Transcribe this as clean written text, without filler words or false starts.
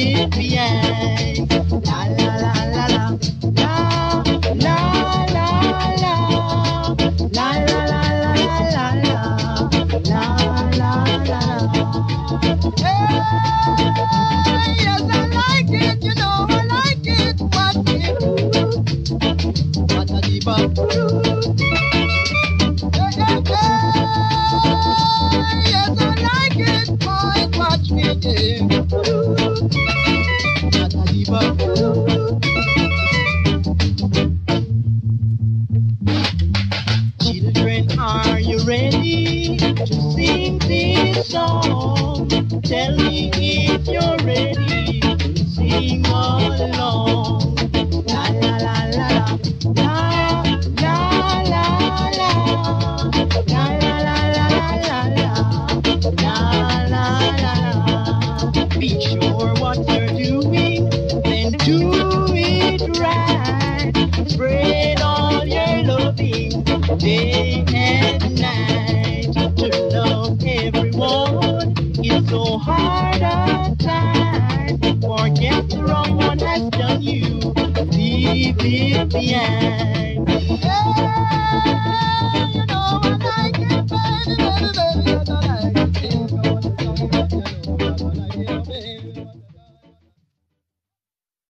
it behind. La la la la la. La la la la. La la la la la la. La la la la. Hey, yes, I like it, you know I like it. What a deep yes, I like it, boy, watch me do. What a deep children, are you ready to sing this song? Tell me if you're ready to sing all along. La la la la la la la la la la la la la la la la. Be sure what you're doing, then do it right. Spread all your loving day and night. To love everyone is so hard at times. Forget the wrong one has done you, leave it behind. Yeah.